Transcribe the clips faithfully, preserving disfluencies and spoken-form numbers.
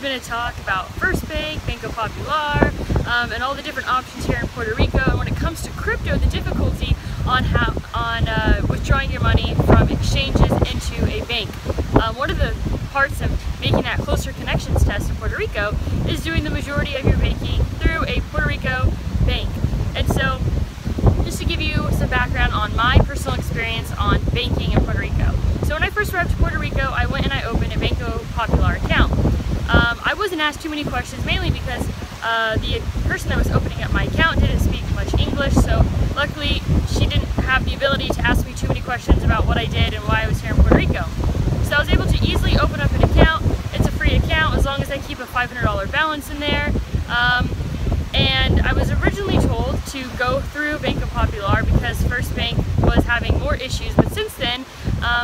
been a talk about First Bank, Banco Popular, um, and all the different options here in Puerto Rico. And when it comes to crypto, the difficulty on how on uh, withdrawing your money from exchanges into a bank. Um, one of the parts of making that closer connections test in Puerto Rico is doing the majority of your banking through a Puerto Rico bank. And so, just to give you some background on my personal experience on banking in Puerto Rico. So when I first arrived to Puerto Rico, I went and I opened a Banco Popular account. Um, I wasn't asked too many questions, mainly because uh, the person that was opening up my account didn't speak much English, so luckily she didn't have the ability to ask me too many questions about what I did and why I was here in Puerto Rico. So I was able to easily open up an account. It's a free account as long as I keep a five hundred dollar balance in there. Um, and I was originally told to go through Banco Popular because First Bank was having more issues, but since then um,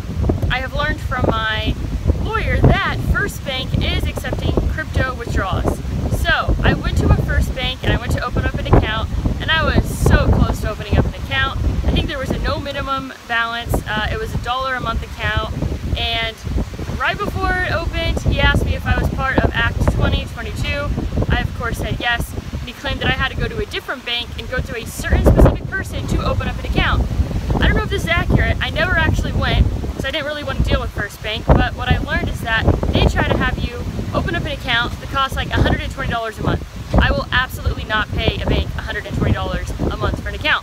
I have learned from my lawyer that First Bank is accepting crypto withdrawals. So I went to a First Bank and I went to open up an account, and I was so close to opening up an account. I think there was a no minimum balance. Uh, it was a dollar a month account, and right before it opened, he asked me if I was part of Act twenty twenty-two. I of course said yes, and he claimed that I had to go to a different bank and go to a certain specific person to open up an account. I don't know if this is accurate. I never actually went, so I didn't really want to deal with First Bank, but what I learned is that they try to have you open up an account that costs like one hundred twenty dollars a month. I will absolutely not pay a bank one hundred twenty dollars a month for an account.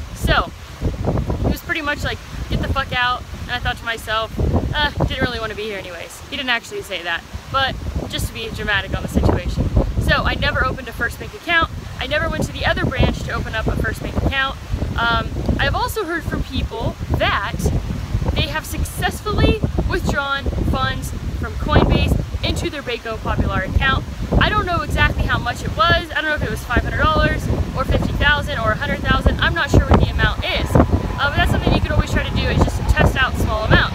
So it was pretty much like, get the fuck out, and I thought to myself, uh, didn't really want to be here anyways. He didn't actually say that, but just to be dramatic on the situation. So I never opened a First Bank account. I never went to the other branch to open up a First Bank account. Um, I've also heard from people that they have successfully withdrawn funds from Coinbase into their Banco Popular account. I don't know exactly how much it was. I don't know if it was five hundred dollars or fifty thousand dollars or one hundred thousand dollars. I'm not sure what the amount is. Uh, but that's something you can always try to do, is just test out small amounts.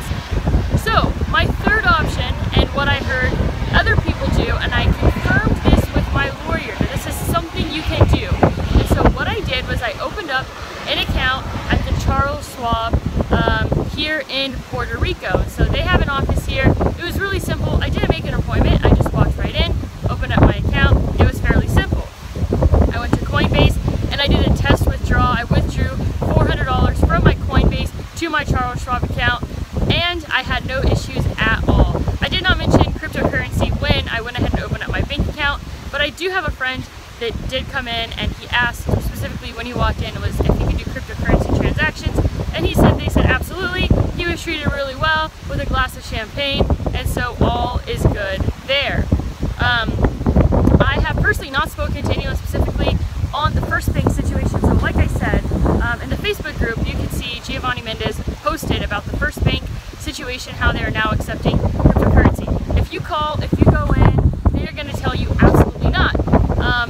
So my third option, and what I heard other people do, and I confirmed this with my lawyer, that this is something you can do. And so what I did was I opened up an account at the Charles Schwab um, here in Puerto Rico. So they have an office here. It was really simple. I didn't make an appointment. I just walked right in, opened up my account. It was fairly simple. I went to Coinbase and I did a test withdrawal. I withdrew four hundred dollars from my Coinbase to my Charles Schwab account, and I had no issues at all. I did not mention cryptocurrency when I went ahead and opened up my bank account, but I do have a friend that did come in and he asked specifically when he walked in was if he could do cryptocurrency transactions, and he said they said absolutely. He was treated really well with a glass of champagne, and so all is good there. Um, I have personally not spoken to anyone specifically on the First Bank situation, so like I said, um, in the Facebook group you can see Giovanni Mendez posted about the First Bank situation, how they are now accepting cryptocurrency. If you call, if you go in, they are going to tell you absolutely not. Um,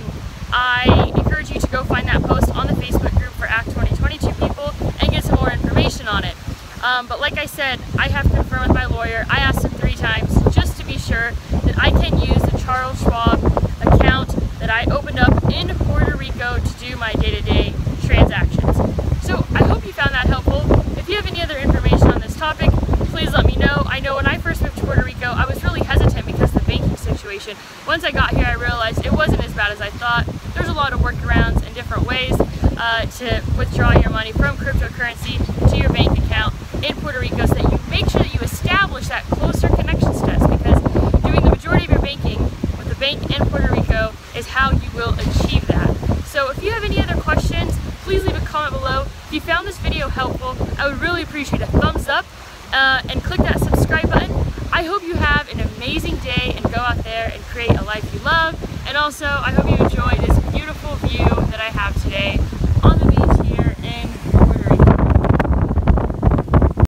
I encourage you to go find that post on the Facebook group for Act twenty twenty-two people and get some more information on it. Um, but like I said, I have confirmed with my lawyer. I asked him three times just to be sure that I can use the Charles Schwab account that I opened up in Puerto Rico to do my day-to-day transactions. So I hope you found that helpful. If you have any other information on this topic, please let me know. I know when I first moved to Puerto Rico, I was really hesitant because of the banking situation. Once I got here, I realized it wasn't as bad as I thought. There's a lot of workarounds and different ways uh, to withdraw your money from cryptocurrency to your bank account in Puerto Rico, so that you make sure that you establish that closer connections test, because doing the majority of your banking with the bank in Puerto Rico is how you will achieve that. So if you have any other questions, please leave a comment below. If you found this video helpful, I would really appreciate a thumbs up uh, and click that subscribe button. I hope you have an amazing day and go out there and create a life you love. And also, I hope you enjoy this beautiful view that I have today